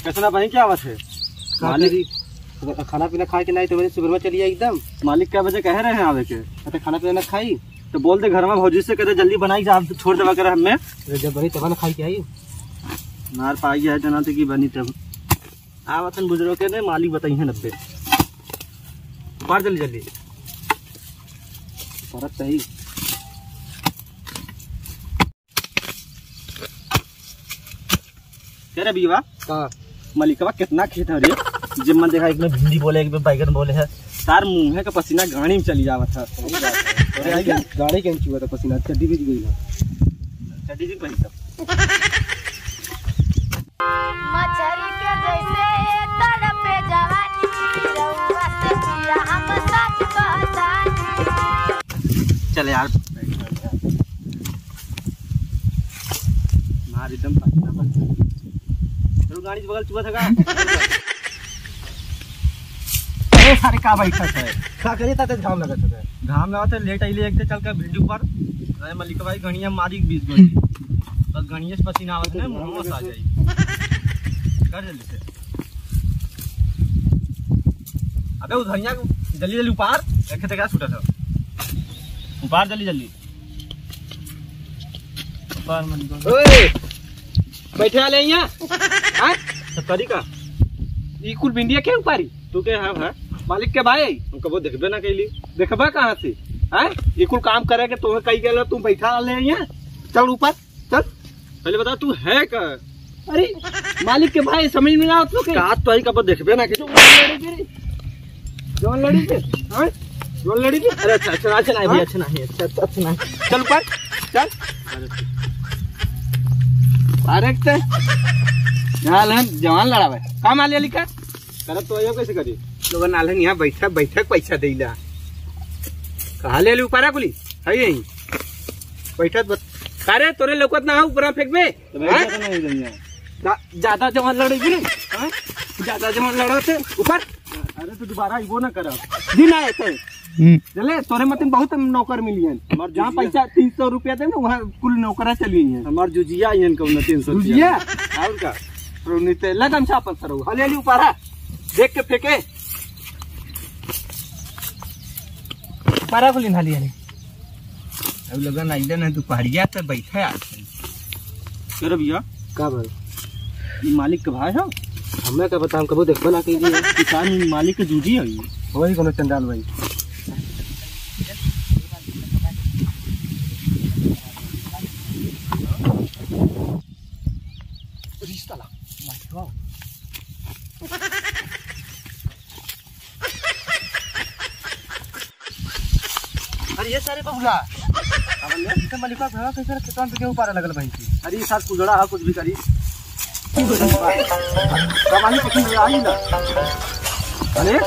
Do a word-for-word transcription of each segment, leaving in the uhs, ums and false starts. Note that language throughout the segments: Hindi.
कैसा भाई क्या बात है? मालिक खाना पीना खा के नहीं तो सुबह में चलिए एकदम। मालिक क्या वजह कह रहे हैं आवे के? तो खाना पीना खाई तो बोल दे घर में भौजी से करे जल्दी बनाई आप छोड़ देवा करे हमें जब बनी तब ना खाई के आई मार पाई है जना की बनी तब आवतन बुजुर्ग के ने मालिक बताई है नब्बे बार जल्दी जल्दी फर्क सही तेरे बीवा का मलिकवा कितना खेत है रे जब मन देखा एक में भिंडी बोले एक में बैगन बोले है तार मुंह का पसीना गाड़ी में चली जावा था गाड़ी कैसे चुआ था पसीना चड्डी भी गई ना चड्डी भी पहनी सब मछली के जैसे तड़पे जवानी रउआ से पिया हम सच कहतानी चल यार मार एकदम पसीना पसीना चलो गाड़ी से बगल चुआ था का ए सारे का बैठा है का करिए ता घाम लगत है घाम लगत है लेट आइले एक चल के भिंडी ऊपर अरे मलिक भाई गणिया मारी बीस गई बस गणिया से पसीना आवत है मुंह में आ जाई कर जल्दी से अबे उधरिया जल्दी जल्दी ऊपर देखे तो क्या छूटा था ऊपर जल्दी जल्दी ऊपर मत ओए बैठे वाले यहां हां तो करी का ई कुल भिंडिया के ऊपरी तू के हां है मालिक के भाई हम कबो देखबे ना कैली देखबा कहां से हैं ई कुल काम करे के तोहे कई गेलो तू बैठा ले यहां चल ऊपर चल पहले बता तू है का अरे मालिक के भाई समझ में ना तो का तो आई कबो देखबे ना के जोन लड़ी के हां जोन लड़ी के अरे अच्छा अच्छा अच्छा नहीं भाई अच्छा नहीं अच्छा अच्छा नहीं चल ऊपर चल अरे नाल है जवान लड़ावे का मालिया लिखा करत तो आयो कैसे करी लोग नाल है यहां बैठा बैठक पैसा देला कहा ले ऊपर कुली है यही बैठत अरे तोरे लौकत ना ऊपर फेंक में तो बैठा नहीं दुनिया ज्यादा जवान लड़ेगी हां ज्यादा जवान लड़ते ऊपर अरे तो दोबारा आइबो ना कर दिन आए थे चले तोरे मतलब बहुत नौकर मिलियन हमार जहां पैसा तीन सौ रुपया दे ना वहां कुल नौकरा चली है हमार जुजिया यन कौन तीन सौ जुजिया और का प्रोनिते लगन छापन सरो हलेली ऊपर है देख के फेंके पारा को लिन हली हली अब लगन आइले ना दुपहरिया पे बैठे आ कर भैया का भाई ई मालिक के भाई हो हमें का बताम कबो देखबो ना के किसान मालिक के जूजी है वही कोनो चंडाल भाई रिश्ता ला मालिक वाओ अरे ये सारे बहुला अब ले तो मलिका भरा कैसे किसान के ऊपर लगल भाई अरे ये साथ कुजड़ा है कुछ भी करी कमाली पसंद आई ना अरे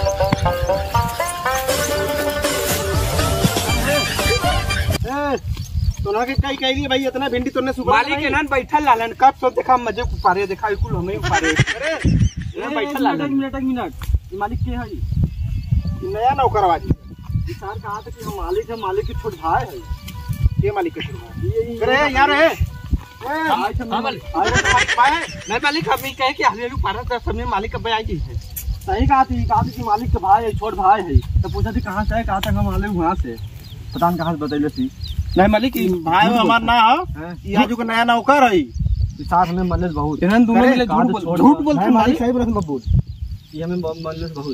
ए तो ना के कई कई भाई इतना भिंडी तोने सुबह मालिक के नान बैठल लालन कब सब देखा मजे ऊपरे देखा कुल हमें ऊपरे अरे ये बैठल लालन मिनट एक मिनट मालिक के है नया नौकरवा जी किसान कहा था कि हम मालिक है मालिक के छोट भाई है ये मालिक के छोट भाई अरे यार है हां मालिक मैं मालिक अभी कहे कि हलेलू भारत का समय मालिक कब आई है सही कहा थी कहा थी कि मालिक के भाई है छोट भाई है तो पूछा थी कहां से है कहा था हम आले वहां से पता नहीं कहां से बतैले थी नहीं मालिक भाई हमार ना हो ई आजू का नया नौकर है साथ में मल्लेस बहुत इनन दोनों मिले झूठ बोल झूठ बोलते मालिक सही बरस बोल ये हमें मल्लेस बहुत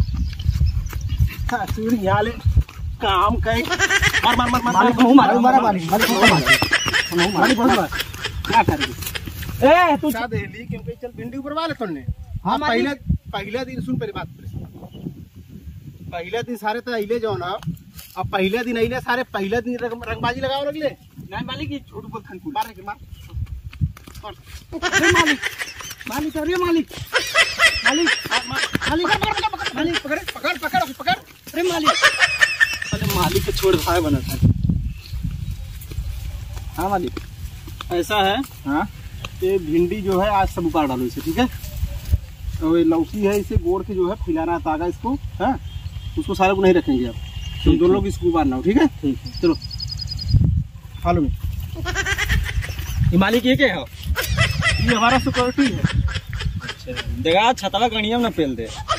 हां सूरी याले काम कहे मार मार मार मालिक मुंह मार मार मालिक मालिक मार मालिक मार क्या करेगी ए तू सा देली क्योंकि चल भिंडी ऊपर वाले तोड़ने हां पहले पहले दिन सुन पहले बात पहले दिन सारे तो आइले जो ना अब पहले दिन आइले सारे पहले दिन रंगबाजी लगाओ लगले नहीं मालिक ये छोटू बोल खन मार के मार अरे मालिक मालिक अरे मालिक मालिक मालिक मालिक पकड़ पकड़ पकड़ पकड़ अरे मालिक अरे मालिक के छोड़ भाई बना था हाँ मालिक ऐसा है हाँ ये भिंडी जो है आज सब उतार डालो इसे ठीक है और लौकी है इसे गोड़ के जो है फैलाना तागा इसको हाँ उसको सारे को नहीं रखेंगे आप तुम दोनों लोग इसको उबारना हो ठीक है ठीक है चलो फॉलो में ये मालिक ये क्या है ये हमारा सिक्योरिटी है अच्छा देखा छतवा गणिया में ना पेल दे।